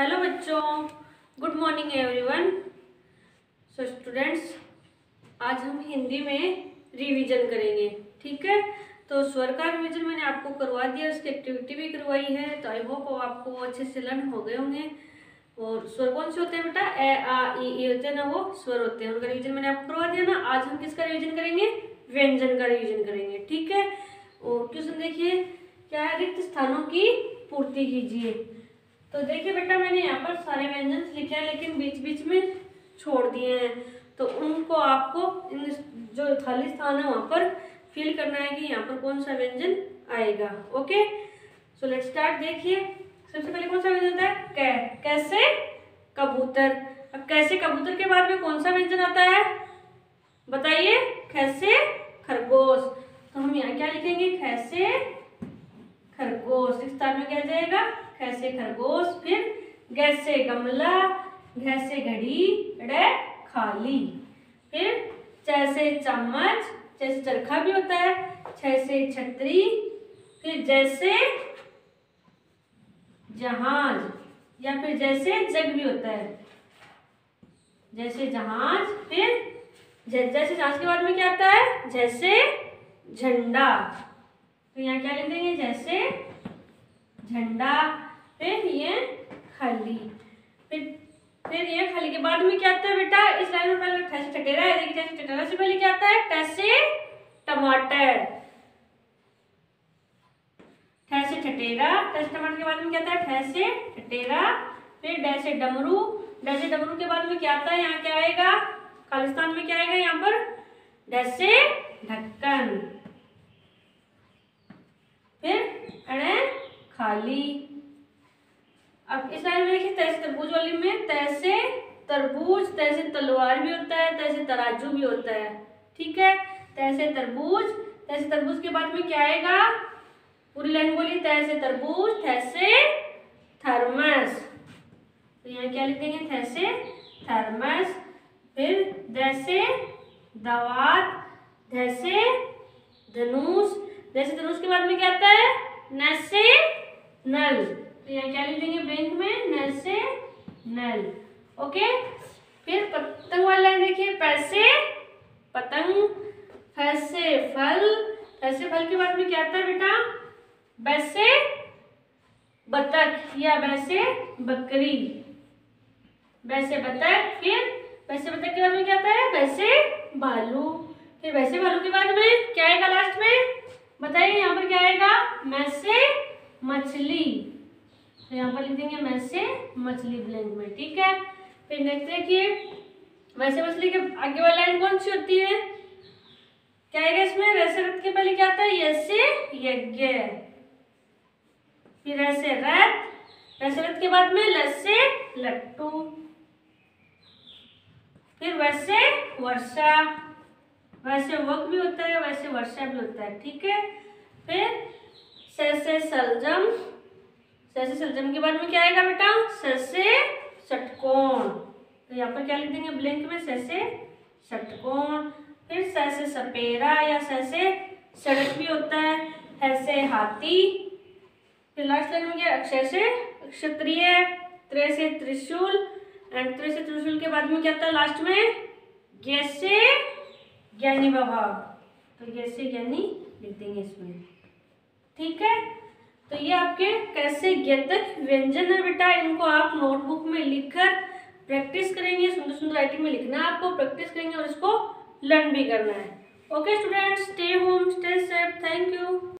Hello बच्चों, good morning everyone. So students, आज हम हिंदी में रिवीजन करेंगे। ठीक है, तो स्वर का रिवीजन मैंने आपको करवा दिया, उसकी एक्टिविटी भी करवाई है, तो आई होप आपको अच्छे से लर्न हो गए होंगे। और स्वर कौन से होते हैं बेटा? ए आ ई होते हैं ना, वो स्वर होते हैं, उनका रिवीजन मैंने आपको करवा दिया ना। आज हम किसका रिवीजन करेंगे? व्यंजन का रिवीजन करेंगे। ठीक है, और क्वेश्चन देखिए क्या है, रिक्त स्थानों की पूर्ति कीजिए। तो देखिए बेटा, मैंने यहाँ पर सारे व्यंजन लिखे हैं, लेकिन बीच बीच में छोड़ दिए हैं, तो उनको आपको इन जो खाली स्थान है वहाँ पर फिल करना है कि यहाँ पर कौन सा व्यंजन आएगा। Okay, so let's start. देखिए सबसे पहले कौन सा व्यंजन आता है? कै। कैसे? कबूतर। अब कैसे कबूतर के बाद में कौन सा व्यंजन आता है बताइए? कैसे खरगोश। तो हम यहाँ क्या लिखेंगे? कैसे खरगोश। इस स्थान में क्या जाएगा? कैसे खरगोश। फिर गैसे गमला, घैसे घड़ी, ड़े खाली। फिर जैसे चम्मच, जैसे चरखा भी होता है, जैसे छतरी, फिर जैसे जहाज, या फिर जैसे जग भी होता है, जैसे जहाज। फिर जैसे जहाज के बाद में क्या आता है? जैसे झंडा। तो यहाँ क्या लिख देंगे? जैसे झंडा। फिर ये खाली। फिर ये खाली के बाद में क्या आता है बेटा? इस लाइन में पहले ठैसे ठटेरा है, देखिए ठैसे ठटेरा से पहले क्या आता है? टैसे टमाटर। ठैसे ठटेरा, टैसे टमाटर के बाद में क्या आता है? ठैसे ठटेरा। फिर डैसे डमरू, डैसे डमरू के बाद में क्या आता है? यहाँ क्या आएगा? खालिस्तान में क्या आएगा यहाँ पर? डैसे ढक्कन। फिर अड़े खाली। अब इस लाइन में देखिए तैसे तरबूज वाली में तैसे तरबूज, तैसे तलवार भी होता है, तैसे तराजू भी होता है। ठीक है, तैसे तरबूज। तैसे तरबूज के बाद में क्या आएगा? पूरी लाइन बोली। तैसे तरबूज, तैसे थर्मस। तो यहाँ क्या लिख देंगे? तैसे थर्मस। फिर जैसे दावत, जैसे धनुष। जैसे धनुष के बाद में क्या आता है? नैसे नल। तो यहाँ क्या लिख देंगे ब्लैंक में? नैसे नल। ओके, फिर पतंग वाला लाइन देखिए। पैसे पतंग, फैसे फल। फैसे फल के बाद में क्या आता है बेटा? वैसे बतख, या वैसे बकरी, वैसे बतख। फिर वैसे बतख के बाद में क्या आता है? वैसे भालू। फिर वैसे भालू के बाद में क्या आएगा लास्ट में बताइए? यहाँ पर क्या आएगा? वैसे मछली। तो यहाँ पर लिख देंगे वैसे मछली ब्लैंक में। ठीक है, फिर नेक्स्ट देखिए, वैसे मछली के आगे वाली लाइन कौन सी होती है? क्या आएगा इसमें? वैसे रथ के पहले क्या आता है? यसे यज्ञ। फिर ऐसे रथ, वैसे रथ के बाद में लसे लट्टू। फिर वैसे वर्षा, वैसे वक भी होता है, वैसे वर्षा भी होता है। ठीक है, फिर सैसे सलजम। सैसे सलजम के बाद में क्या आएगा बेटा? सैसे षटकोण। तो यहाँ पर क्या लिख देंगे ब्लैंक में? सैसे षटकोण। फिर सैसे सपेरा, या सैसे सड़क भी होता है, ऐसे हाथी। फिर लास्ट लाइन में क्या? सैसे क्षत्रिय, त्रे से त्रिशूल, एंड त्रे से त्रिशूल के बाद में क्या आता है लास्ट में? जैसे ज्ञानी बाबा। तो जैसे ज्ञानी लिख देंगे इसमें। ठीक है, तो ये आपके कैसे ज्ञातक व्यंजन है बेटा, इनको आप नोटबुक में लिखकर प्रैक्टिस करेंगे। सुंदर सुंदर राइटिंग में लिखना है आपको, प्रैक्टिस करेंगे और इसको लर्न भी करना है। Okay students, stay home, stay safe, thank you.